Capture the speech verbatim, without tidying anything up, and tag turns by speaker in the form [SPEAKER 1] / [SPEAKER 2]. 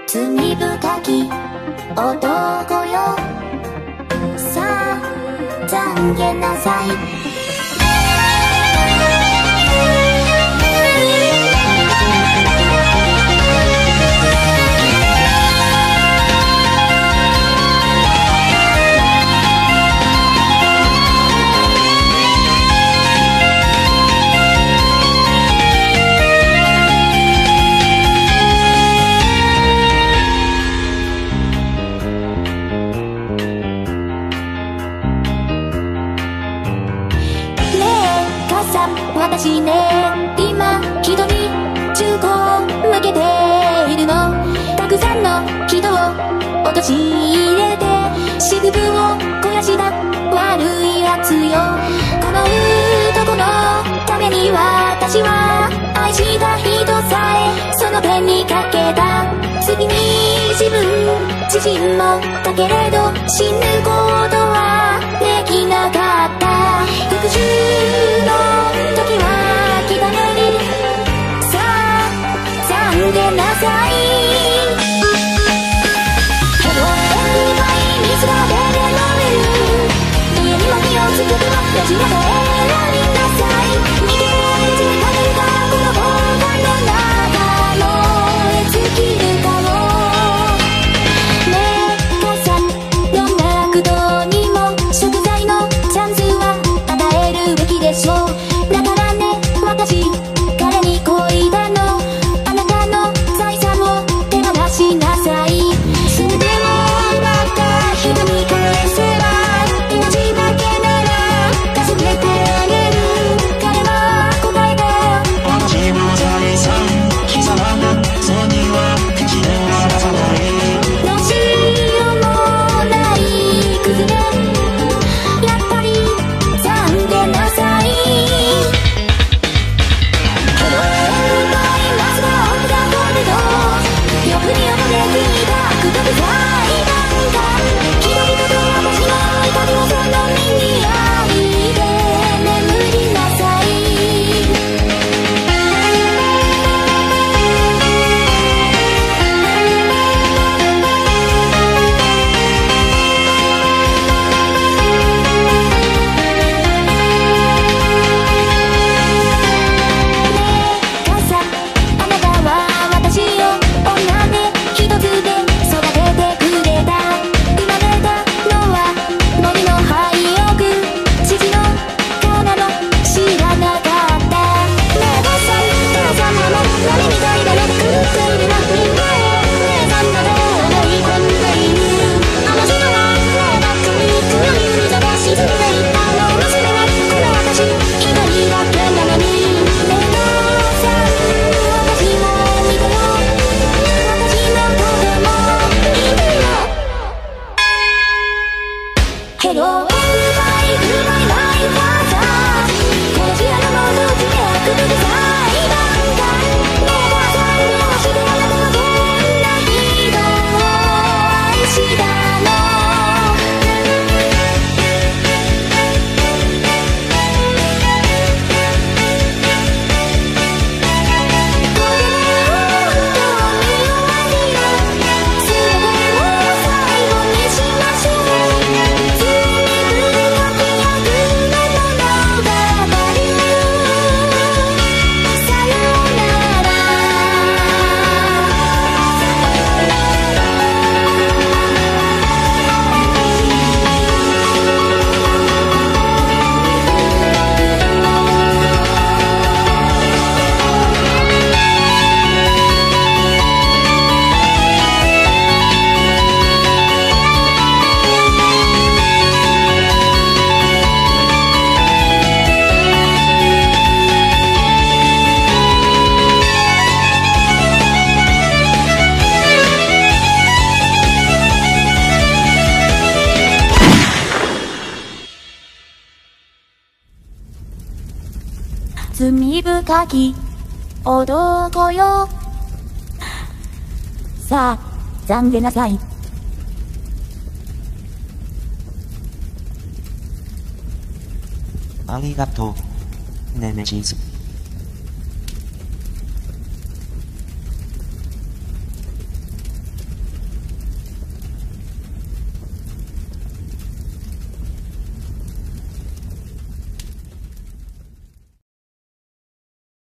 [SPEAKER 1] 罪深き男よ、さあ懺悔なさい。私ね、今人に銃口を向けているの。たくさんの人を陥れて私腹を肥やした悪いやつよ。この男のために私は愛した人さえその手にかけた。次に自分自身もだけれど死ぬことはできなかった。復讐の時は来たのに、さあ懺悔なさい。けどうまい水が出て飲める家には火をつけてはやじなが選びなさい。逃げてかけたこの防寒の中の尽きるかもね。母さんどんな悪党にも贖罪のチャンスは与えるべきでしょう。だからね、私彼に恋だの。あなたの財産を手放しなさい。それでもまた人に返せば命だけなら助けてあげる。彼は答えて、
[SPEAKER 2] 私の財産貴様の罪は口では出さない。
[SPEAKER 1] どうしようもないクズね、やっぱり懺悔なさい。けどうまい松が起きたこととよくによくで聞いた悪徳裁判官。人々と私の怒りをその身に浴びて眠りなさい。母さん、あなたは私を女手一つで育ててくれた。生まれたのは森の廃屋、父の顔なの知らなかった。ねえ母さん、父さんも何みたいだよ、狂っているな。みんなを姉さんなど思い込んでいる。あの人はねえばっかり強い海が沈んでいったの。娘はこの私一人だけなのに。ねえ母さん、私も見てよ、私のことも見てよ。けどうまい、うまいない母さん、殺し屋の元締め悪徳裁判官。ねえ母さん、どうしてあなたはこんな人を愛したの。これで本当に終わりよ。全てを最後にしましょう。罪深き悪の物語。さよなら。罪深き男よ、さあ懺悔なさい。
[SPEAKER 2] ありがとう、ネメシス。